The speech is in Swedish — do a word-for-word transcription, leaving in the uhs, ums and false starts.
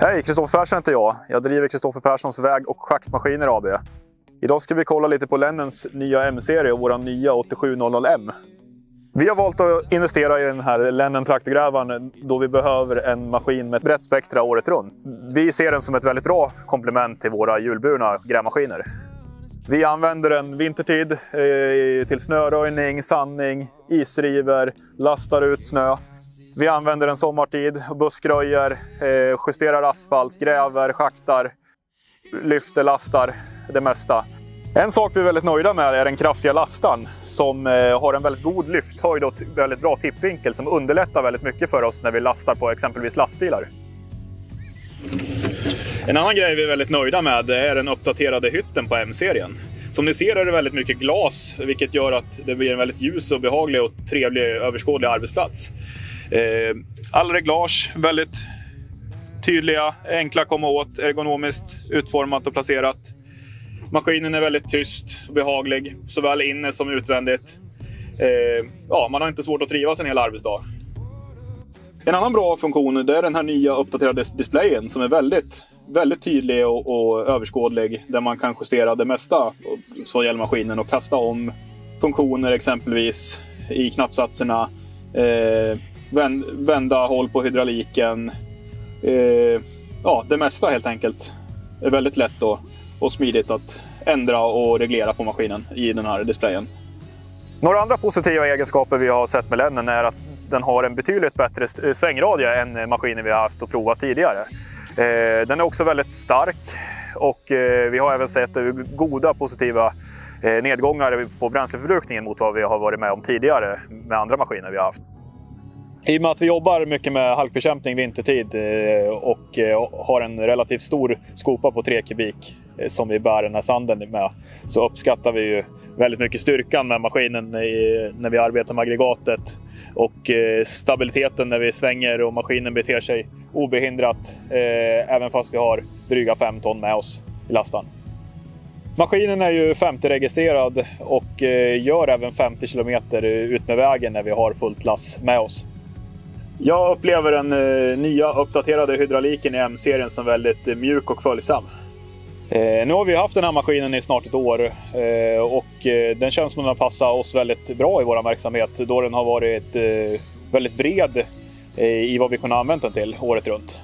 Hej, Kristoffer Persson heter jag. Jag driver Kristoffer Perssons väg- och schaktmaskiner A B. Idag ska vi kolla lite på Lennens nya M-serie och vår nya åttiosju noll noll M. Vi har valt att investera i den här Lennen traktorgrävaren då vi behöver en maskin med ett brett spektra året runt. Vi ser den som ett väldigt bra komplement till våra hjulburna grävmaskiner. Vi använder den vintertid eh, till snöröjning, sandning, isriver, lastar ut snö. Vi använder den sommartid och buskröjer, eh, justerar asfalt, gräver, schaktar, lyfter, lastar, det mesta. En sak vi är väldigt nöjda med är den kraftiga lastaren som eh, har en väldigt god lyfthöjd och väldigt bra tippvinkel som underlättar väldigt mycket för oss när vi lastar på exempelvis lastbilar. En annan grej vi är väldigt nöjda med är den uppdaterade hytten på M-serien. Som ni ser är det väldigt mycket glas, vilket gör att det blir en väldigt ljus och behaglig och trevlig överskådlig arbetsplats. Eh, alla reglage väldigt tydliga, enkla att komma åt, ergonomiskt utformat och placerat. Maskinen är väldigt tyst och behaglig, såväl inne som utvändigt. Eh, ja, man har inte svårt att trivas en hel arbetsdag. En annan bra funktion det är den här nya uppdaterade displayen som är väldigt, väldigt tydlig och, och överskådlig. Där man kan justera det mesta så gäller maskinen och kasta om funktioner exempelvis i knappsatserna. Eh, vända håll på hydrauliken. Eh, ja, det mesta helt enkelt är väldigt lätt och, och smidigt att ändra och reglera på maskinen i den här displayen. Några andra positiva egenskaper vi har sett med Lennen är att den har en betydligt bättre svängradie än maskinen vi har haft och provat tidigare. Eh, den är också väldigt stark och eh, vi har även sett goda positiva eh, nedgångar på bränsleförbrukningen mot vad vi har varit med om tidigare med andra maskiner vi har haft. I och med att vi jobbar mycket med halkbekämpning vintertid och har en relativt stor skopa på tre kubik som vi bär den här sanden med, så uppskattar vi ju väldigt mycket styrkan med maskinen när vi arbetar med aggregatet och stabiliteten när vi svänger och maskinen beter sig obehindrat även fast vi har dryga fem ton med oss i lastan. Maskinen är ju femtio-registrerad och gör även femtio kilometer ut med vägen när vi har fullt lass med oss. Jag upplever den eh, nya uppdaterade hydrauliken i M-serien som väldigt eh, mjuk och följsam. Eh, nu har vi haft den här maskinen i snart ett år eh, och eh, den känns som att den passar oss väldigt bra i vår verksamhet då den har varit eh, väldigt bred eh, i vad vi kunde använda den till året runt.